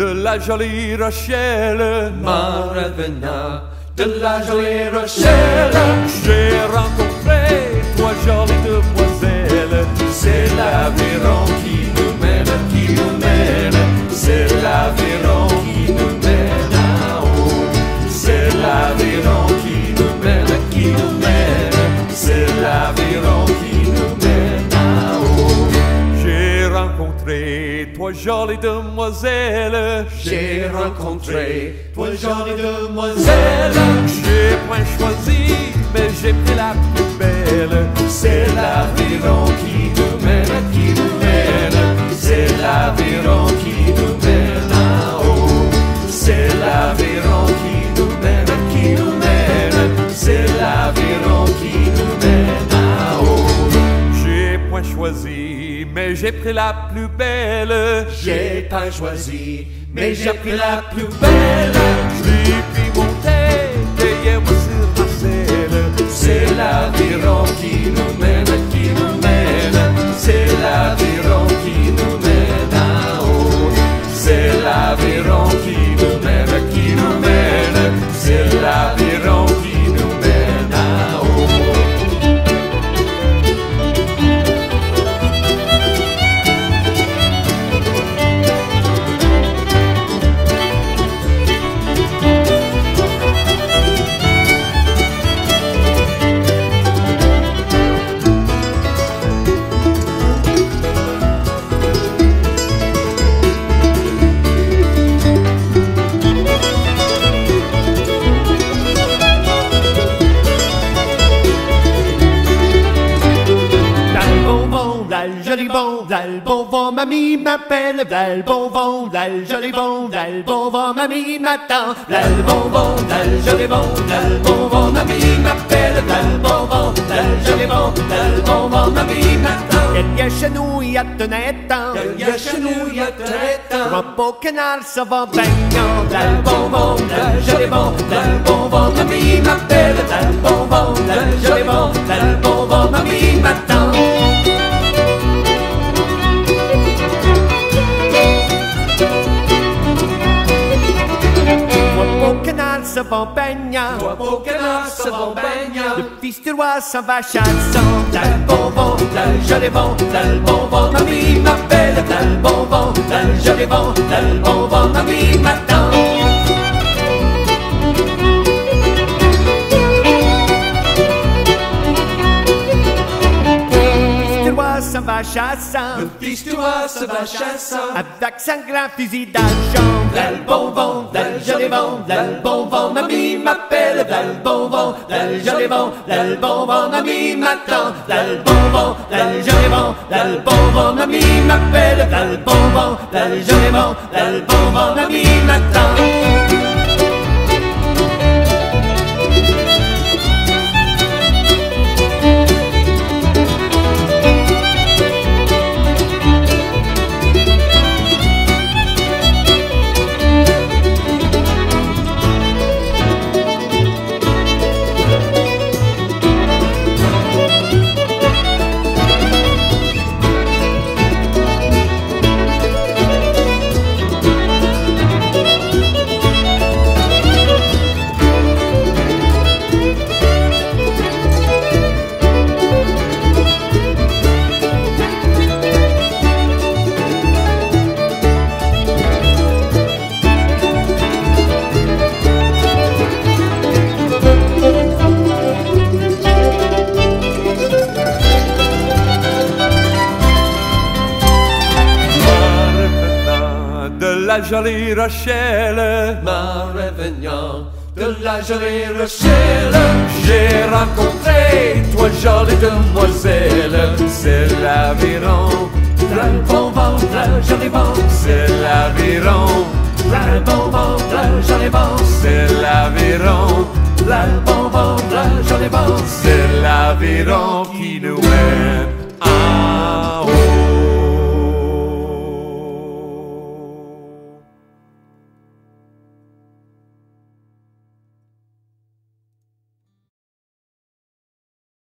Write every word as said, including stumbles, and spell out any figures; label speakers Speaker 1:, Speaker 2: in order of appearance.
Speaker 1: de la jolie Rochelle,
Speaker 2: ma revenant de la jolie Rochelle.
Speaker 1: J'ai rencontré trois jolies demoiselles.
Speaker 2: C'est l'aviron qui nous mène, qui nous mène. C'est l'aviron qui nous mène à haut. C'est l'aviron qui nous mène, qui nous mène. C'est l'aviron qui nous mène à haut.
Speaker 1: J'ai rencontré trois jolies demoiselles.
Speaker 2: J'ai rencontré trois jolies demoiselles.
Speaker 1: J'ai point choisi, mais j'ai pris la plus belle.
Speaker 2: C'est l'aviron qui nous mène, qui nous mène. C'est l'aviron qui nous mène à haut. C'est l'aviron qui nous mène, qui nous mène. C'est l'aviron qui nous mène à haut.
Speaker 1: J'ai point choisi, mais j'ai pris la plus belle.
Speaker 2: J'ai pas choisi, mais j'ai pris la plus belle.
Speaker 1: J'ai pu monter, payez-moi sur ma selle.
Speaker 2: C'est l'aviron qui nous mène, qui nous mène. C'est l'aviron qui nous mène à haut. C'est l'aviron qui nous mène, qui nous mène. C'est l'aviron qui nous mène à haut.
Speaker 3: Joli bon, le bon vent, mamie m'appelle, le bon vent, le joli bon, le bon vent, mamie m'attend, le bon vent, le joli bon, le bon vent, mamie m'appelle, le bon vent, le joli bon, le bon vent, mamie m'attend. Derrière chez nous, il y a tenettant,
Speaker 2: Derrière chez nous, il y a tenettant.
Speaker 3: Trois beaux canals, ça va baignant,
Speaker 2: Le bon vent, le joli bon, le bon vent, mamie m'appelle, le bon vent, le joli bon, le bon vent, mamie m'attend.
Speaker 3: Ça va baignant,
Speaker 2: Trois beaux canards se vont baignant.
Speaker 3: le fils du roi s'en va chassant.
Speaker 2: Le bon vent, le joli vent, le bon vent, mamie m'appelle. Le bon vent, le joli vent, le bon vent, mamie m'attend.
Speaker 3: Ça va chassant,
Speaker 2: Le fils du roi se va chassant.
Speaker 3: avec son grand fusil d'argent.
Speaker 2: Le bon vent, le joli vent, le bon vent, mamie m'appelle. Le bon vent, le joli vent, le bon vent, mamie m'attend. Le bon vent, le joli vent, le bon vent, mamie m'appelle. Le bon vent, le joli vent, le bon vent, mamie m'attend.
Speaker 1: La jolie Rochelle,
Speaker 2: Ma revenant de la jolie Rochelle.
Speaker 1: j'ai rencontré trois jolies demoiselles. C'est l'aviron,
Speaker 2: Le bon vent, le joli vent,
Speaker 1: c'est l'aviron,
Speaker 2: le bon vent, le joli vent,
Speaker 1: c'est l'aviron,
Speaker 2: le bon vent, le joli vent.
Speaker 1: c'est l'aviron qui nous mène à